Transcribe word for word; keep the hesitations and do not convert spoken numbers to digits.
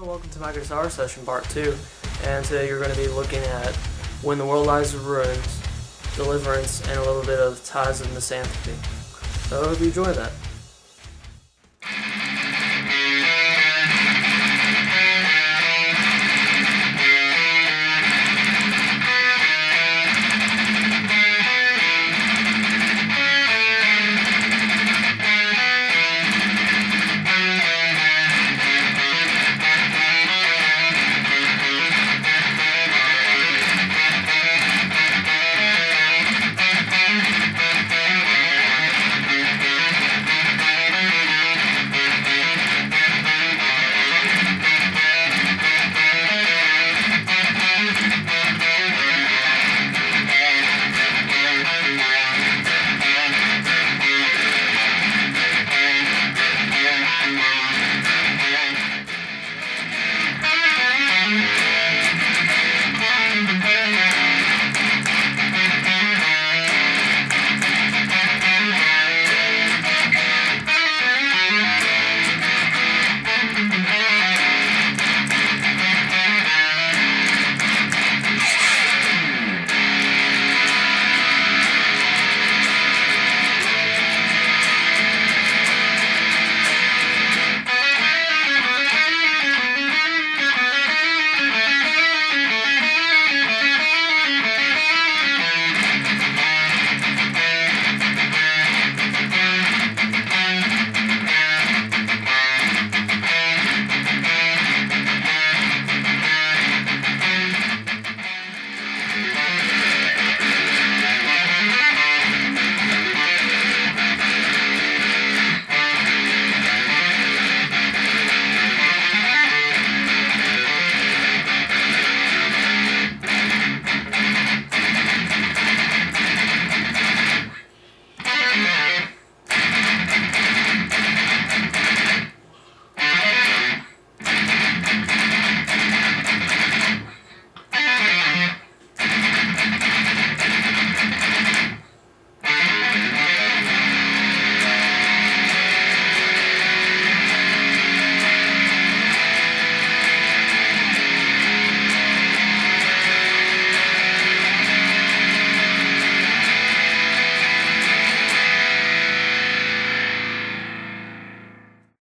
welcome to my guitar session part two, and today you're going to be looking at When the World Lies in Ruins, Deliverance, and a little bit of Ties of Misanthropy. So I hope you enjoy that.